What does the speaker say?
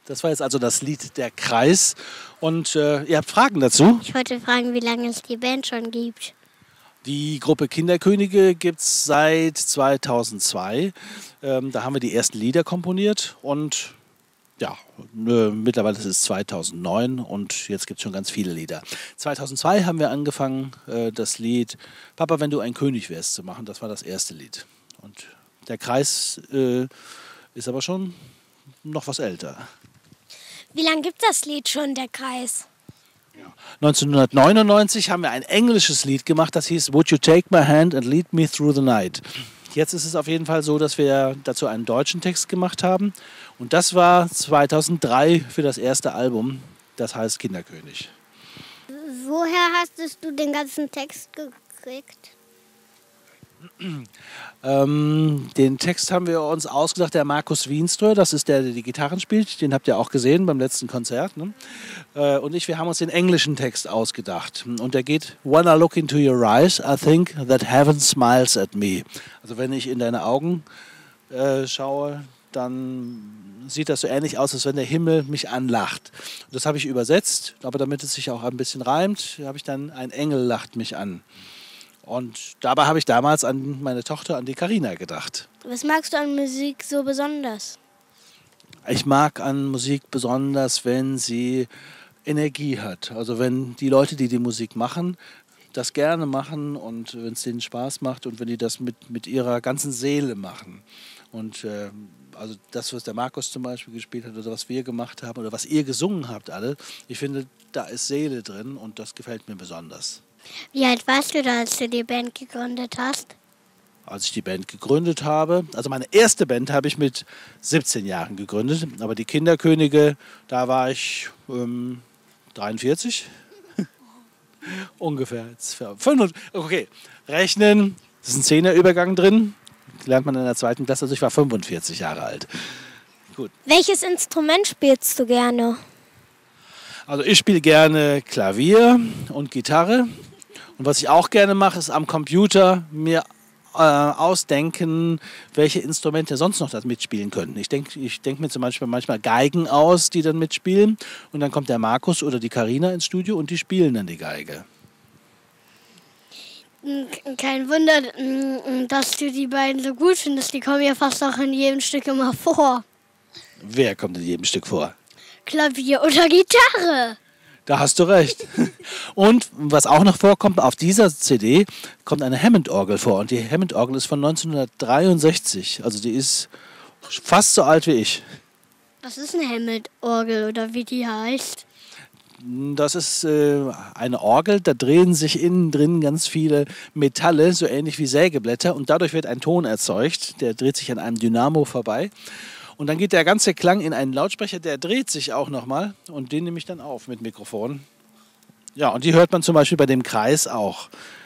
Das war jetzt also das Lied Der Kreis. Und ihr habt Fragen dazu? Ich wollte fragen, wie lange es die Band schon gibt. Die Gruppe Kinderkönige gibt es seit 2002. Da haben wir die ersten Lieder komponiert und ja, mittlerweile ist es 2009 und jetzt gibt es schon ganz viele Lieder. 2002 haben wir angefangen, das Lied Papa, wenn du ein König wärst zu machen. Das war das erste Lied. Und Der Kreis ist aber schon noch was älter. Wie lange gibt das Lied schon, Der Kreis? 1999 haben wir ein englisches Lied gemacht, das hieß Would You Take My Hand and Lead Me Through the Night. Jetzt ist es auf jeden Fall so, dass wir dazu einen deutschen Text gemacht haben. Und das war 2003 für das erste Album, das heißt Kinderkönig. Woher hast du den ganzen Text gekriegt? Den Text haben wir uns ausgedacht, der Markus Wienströ, das ist der die Gitarren spielt, den habt ihr auch gesehen beim letzten Konzert. Ne? Und wir haben uns den englischen Text ausgedacht. Und der geht, When I look into your eyes, I think that heaven smiles at me. Also wenn ich in deine Augen schaue, dann sieht das so ähnlich aus, als wenn der Himmel mich anlacht. Und das habe ich übersetzt, aber damit es sich auch ein bisschen reimt, habe ich dann, ein Engel lacht mich an. Und dabei habe ich damals an meine Tochter, an die Carina, gedacht. Was magst du an Musik so besonders? Ich mag an Musik besonders, wenn sie Energie hat. Also wenn die Leute, die die Musik machen, das gerne machen und wenn es denen Spaß macht und wenn die das mit ihrer ganzen Seele machen. Und also das, was der Markus zum Beispiel gespielt hat oder was wir gemacht haben oder was ihr gesungen habt alle, ich finde, da ist Seele drin und das gefällt mir besonders. Wie alt warst du da, als du die Band gegründet hast? Als ich die Band gegründet habe, also meine erste Band habe ich mit 17 Jahren gegründet, aber die Kinderkönige, da war ich 43. Ungefähr. Okay, rechnen, das ist ein Zehnerübergang drin, lernt man in der 2. Klasse, also ich war 45 Jahre alt. Gut. Welches Instrument spielst du gerne? Also ich spiele gerne Klavier und Gitarre. Und was ich auch gerne mache, ist am Computer mir ausdenken, welche Instrumente sonst noch das mitspielen könnten. Ich denk mir zum Beispiel manchmal Geigen aus, die dann mitspielen. Und dann kommt der Markus oder die Carina ins Studio und die spielen dann die Geige. Kein Wunder, dass du die beiden so gut findest. Die kommen ja fast auch in jedem Stück immer vor. Wer kommt in jedem Stück vor? Klavier oder Gitarre. Da hast du recht. Und was auch noch vorkommt, auf dieser CD kommt eine Hammond-Orgel vor. Und die Hammond-Orgel ist von 1963. Also die ist fast so alt wie ich. Was ist eine Hammond-Orgel oder wie die heißt? Das ist eine Orgel, da drehen sich innen drin ganz viele Metalle, so ähnlich wie Sägeblätter. Und dadurch wird ein Ton erzeugt, der dreht sich an einem Dynamo vorbei. Und dann geht der ganze Klang in einen Lautsprecher, der dreht sich auch nochmal und den nehme ich dann auf mit Mikrofon. Ja, und die hört man zum Beispiel bei dem Kreis auch.